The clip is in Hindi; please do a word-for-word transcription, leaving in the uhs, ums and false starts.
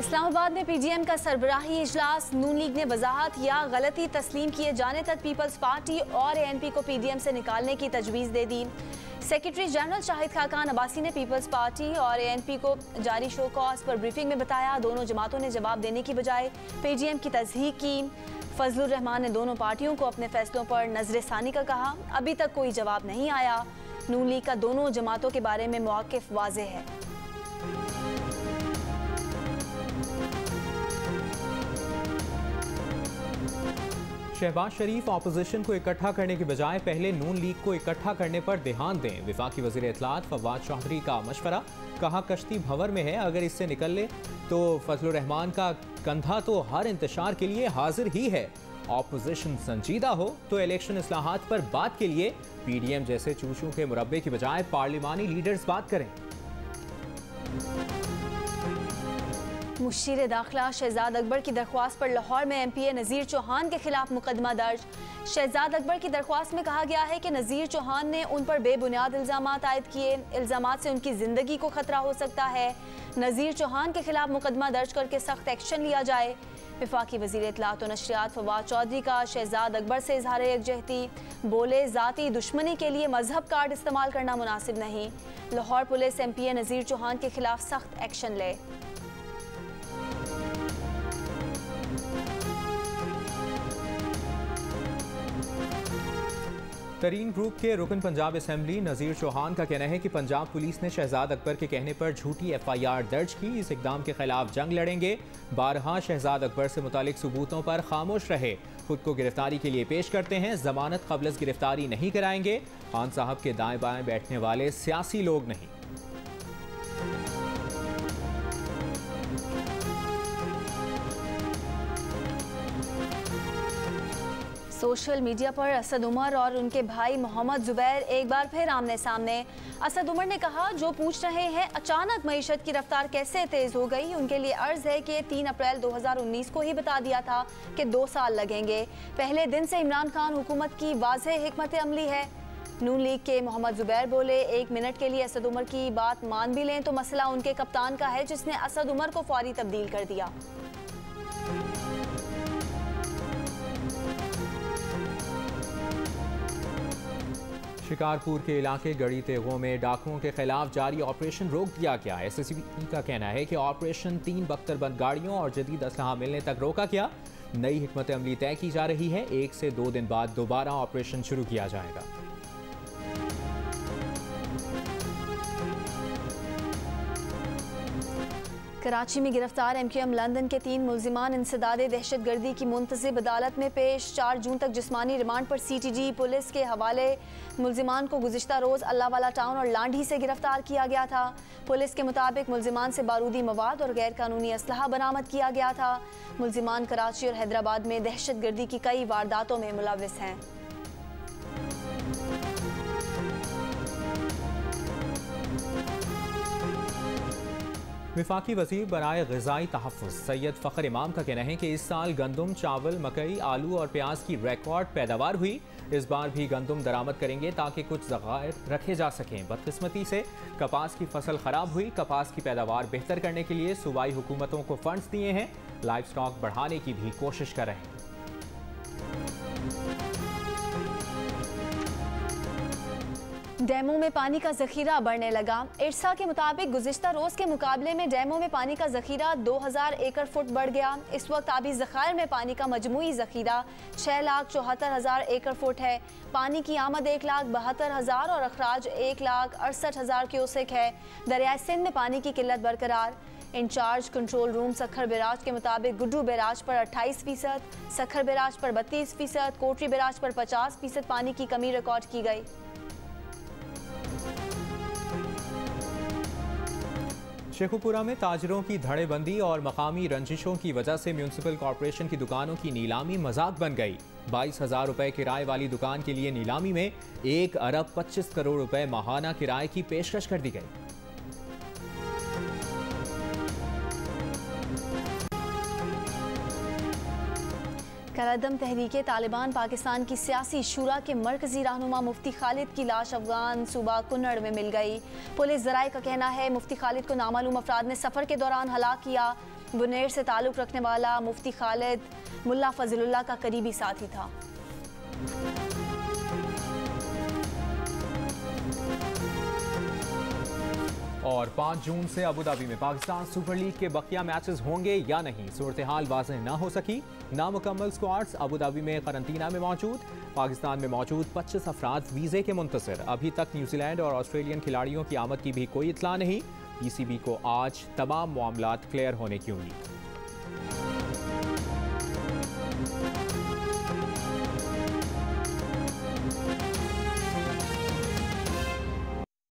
इस्लामाबाद में पीडीएम का सरबराही इजलास। नून लीग ने वजाहत या गलती तस्लीम किए जाने तक पीपल्स पार्टी और एएनपी को पीडीएम से निकालने की तजवीज़ दे दी। सेक्रेटरी जनरल शाहिद खाकान अब्बासी ने पीपल्स पार्टी और एएनपी को जारी शो कॉज पर ब्रीफिंग में बताया दोनों जमातों ने जवाब देने की बजाय पीडीएम की तस्दीक की। फजलुर रहमान ने दोनों पार्टियों को अपने फैसलों पर नजरसानी का कहा। अभी तक कोई जवाब नहीं आया। नून लीग का दोनों जमातों के बारे में मौक़िफ़ वाज़ेह है। शहबाज शरीफ अपोजिशन को इकट्ठा करने के बजाय पहले नून लीग को इकट्ठा करने पर ध्यान दें। वफाकी वज़ीर इत्तलात फवाद चौधरी का मशवरा। कहा कश्ती भंवर में है, अगर इससे निकल ले तो फजलुर रहमान का कंधा तो हर इंतशार के लिए हाजिर ही है। अपोजिशन संजीदा हो तो इलेक्शन इस्लाहात पर बात के लिए पीडीएम जैसे चूचू के मुरब्बे की बजाय पार्लिमानी लीडर्स बात करें। मुशीर दाखिला शहजाद अकबर की दरख्वास्त पर लाहौर में एमपीए नज़ीर चौहान के खिलाफ मुकदमा दर्ज। शहजाद अकबर की दरख्वास्त में कहा गया है कि नज़ीर चौहान ने उन पर बेबुनियाद इल्ज़ामात आयद किए। इल्ज़ामात से उनकी ज़िंदगी को खतरा हो सकता है। नज़ीर चौहान के खिलाफ मुकदमा दर्ज करके सख्त एक्शन लिया जाए। वफाकी वज़ीर इत्तलात और नशरियात फवाद चौधरी का शहजाद अकबर से इजहार यकजहती। बोले ज़ाती दुश्मनी के लिए मजहब कार्ड इस्तेमाल करना मुनासिब नहीं। लाहौर पुलिस एमपीए नज़ीर चौहान के खिलाफ सख्त एक्शन ले। तरीन ग्रुप के रुकन पंजाब असम्बली नज़ीर चौहान का कहना है कि पंजाब पुलिस ने शहजाद अकबर के कहने पर झूठी एफ आई आर दर्ज की। इस इकदाम के खिलाफ जंग लड़ेंगे। बारहा शहजाद अकबर से मुतालिक सबूतों पर खामोश रहे। खुद को गिरफ्तारी के लिए पेश करते हैं। जमानत कबल गिरफ्तारी नहीं कराएंगे। खान साहब के दाएं बाएं बैठने वाले सियासी लोग नहीं। सोशल मीडिया पर असद उमर और उनके भाई मोहम्मद जुबैर एक बार फिर आमने सामने। असद उमर ने कहा जो पूछ रहे हैं अचानक मईशत की रफ्तार कैसे तेज हो गई, उनके लिए अर्ज है कि तीन अप्रैल दो हज़ार उन्नीस को ही बता दिया था कि दो साल लगेंगे। पहले दिन से इमरान खान हुकूमत की वाज़ेह हिकमत अमली है। नून लीग के मोहम्मद जुबैर बोले एक मिनट के लिए असद उमर की बात मान भी लें तो मसला उनके कप्तान का है जिसने असद उमर को फौरी तब्दील कर दिया। शिकारपुर के इलाके गड़ी तेगों में डाकुओं के खिलाफ जारी ऑपरेशन रोक दिया गया। एसएसबी का कहना है कि ऑपरेशन तीन बख्तरबंद गाड़ियों और जदीद असलहा मिलने तक रोका गया। नई हिकमत अमली तय की जा रही है। एक से दो दिन बाद दोबारा ऑपरेशन शुरू किया जाएगा। कराची में गिरफ्तार एमक्यूएम लंदन के तीन मुल्जिमान इंसदादे दहशत गर्दी की मुंतसिब अदालत में पेश। चार जून तक जिस्मानी रिमांड पर सीटीजी पुलिस के हवाले। मुल्जिमान को गुज़िश्ता रोज़ अल्लाहवाला टाउन और लांढी से गिरफ्तार किया गया था। पुलिस के मुताबिक मुल्जिमान से बारूदी मवाद और गैर कानूनी असलहा बरामद किया गया था। मुल्जिमान कराची और हैदराबाद में दहशत गर्दी की कई वारदातों में मुलव्विस हैं। वफाकी वज़ीर बराए ग़िज़ाई तहफ़्फ़ुज़ सैयद फ़ख्र इमाम का कहना है कि इस साल गंदम, चावल, मकई, आलू और प्याज की रिकॉर्ड पैदावार हुई। इस बार भी गंदम दरामद करेंगे ताकि कुछ ज़खायर रखे जा सकें। बदकिस्मती से कपास की फसल ख़राब हुई। कपास की पैदावार बेहतर करने के लिए सूबाई हुकूमतों को फंड्स दिए हैं। लाइव स्टॉक बढ़ाने की भी कोशिश कर रहे हैं। डैमों में पानी का जखीरा बढ़ने लगा। इरसा के मुताबिक गुज़िश्ता रोज़ के मुकाबले में डैमों में पानी का जखीरा दो हज़ार एकड़ फुट बढ़ गया। इस वक्त आबी ज़खायर में पानी का मजमूई जखीरा छः लाख चौहत्तर हज़ार एकड़ फुट है। पानी की आमद एक लाख बहत्तर हज़ार और अखराज एक लाख अड़सठ हज़ार क्यूसेक है। दरियाए सिंध में पानी की किल्लत बरकरार। Incharge control room Sukkur barrage के मुताबिक गुड्डू बैराज पर अट्ठाईस फीसद, सखर बैराज पर बत्तीस फीसद, कोटरी बैराज पर पचास फीसद पानी की कमी रिकॉर्ड की गई। शेखुपुरा में ताजरों की धड़ेबंदी और मकामी रंजिशों की वजह से म्यूनसिपल कॉरपोरेशन की दुकानों की नीलामी मजाक बन गई। बाईस हजार रुपए किराए वाली दुकान के लिए नीलामी में एक अरब पच्चीस करोड़ रुपए माहाना किराए की पेशकश कर दी गई। कलअदम तहरीके तालिबान पाकिस्तान की सियासी शुरा के मरकजी रहनुमा मुफ्ती खालिद की लाश अफगान सूबा कुन्नड़ में मिल गई। पुलिस जराये का कहना है मुफ्ती खालिद को नामालूम अफराद ने सफ़र के दौरान हलाक किया। बुनेर से ताल्लुक़ रखने वाला मुफ्ती खालिद मुल्ला फजलुल्लाह का करीबी साथी था। और पाँच जून से अबू धाबी में पाकिस्तान सुपर लीग के बकिया मैचेस होंगे या नहीं, सूरत हाल वाज़ेह ना हो सकी। नामुकम्मल स्क्वाड्स अबू धाबी में करंतना में मौजूद। पाकिस्तान में मौजूद पच्चीस अफराद वीज़े के मुंतज़िर। अभी तक न्यूजीलैंड और ऑस्ट्रेलियन खिलाड़ियों की आमद की भी कोई इत्तला नहीं। पीसीबी को आज तमाम मामलात क्लियर होने की उम्मीद।